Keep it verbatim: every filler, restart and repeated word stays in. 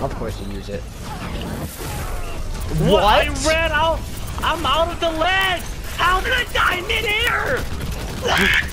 Of course you use it. What? What? I ran out. I'm out of the ledge. How did I die midair? What?